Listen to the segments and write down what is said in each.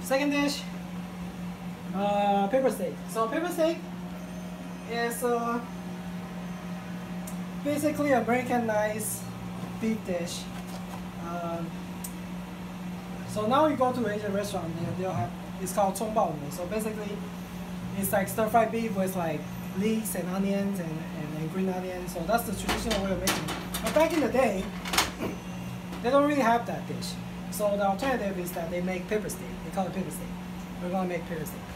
Second dish, pepper steak. So pepper steak is basically Americanized beef dish. So now you go to Asian restaurant, they'll have, it's called 葱爆米. So basically, it's like stir-fried beef with like leeks and onions and green onions. So that's the traditional way of making it. But back in the day, they don't really have that dish. So the alternative is that they make pepper steak. They call it pepper steak. We're gonna make pepper steak.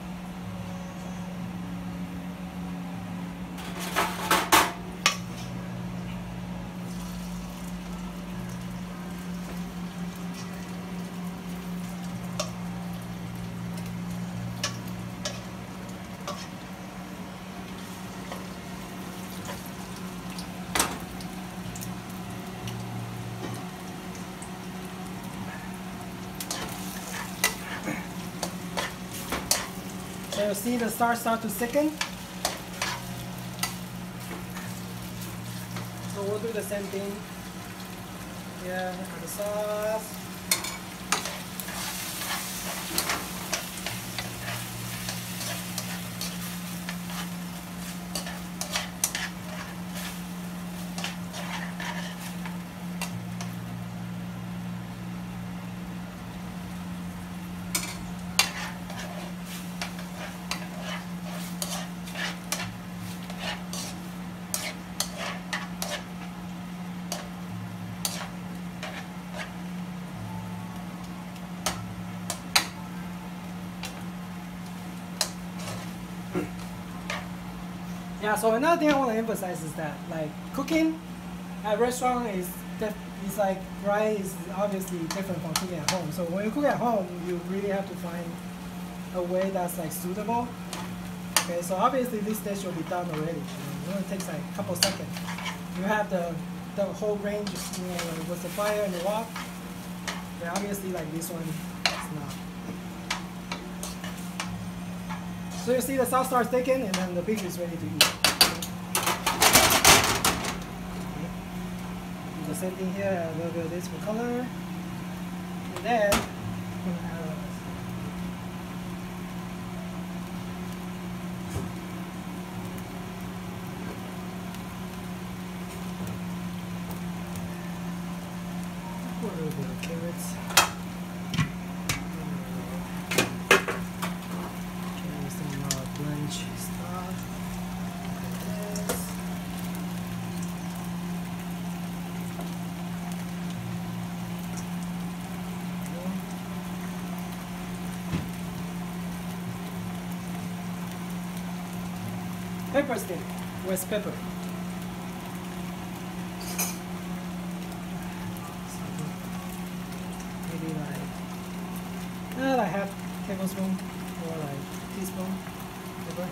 So you see the start to thicken. So we'll do the same thing. Yeah, add the sauce. Yeah, so another thing I want to emphasize is that like cooking at restaurant is like is obviously different from cooking at home. So when you cook at home, you really have to find a way that's like suitable. Okay, so obviously this dish will be done already. It only takes like a couple seconds. You have the whole range, with the fire and the wok. Yeah, obviously like this one, it's not. So you see the sauce starts thickening and then the beef is ready to eat. Do the same thing here, add a little bit of this for color. And then, put a little bit of carrots. Stuff. Pepper steak with pepper. Maybe like half tablespoon or like teaspoon. Pepper.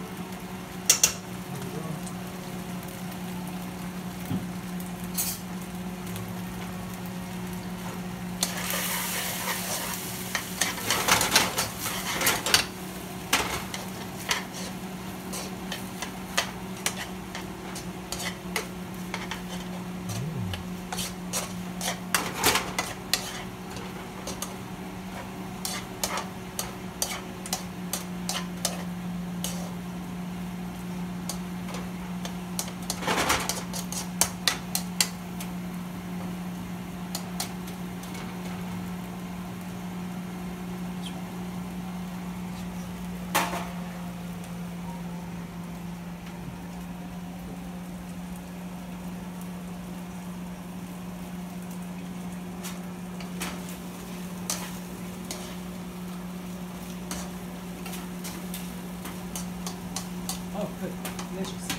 Oh, good. Delicious.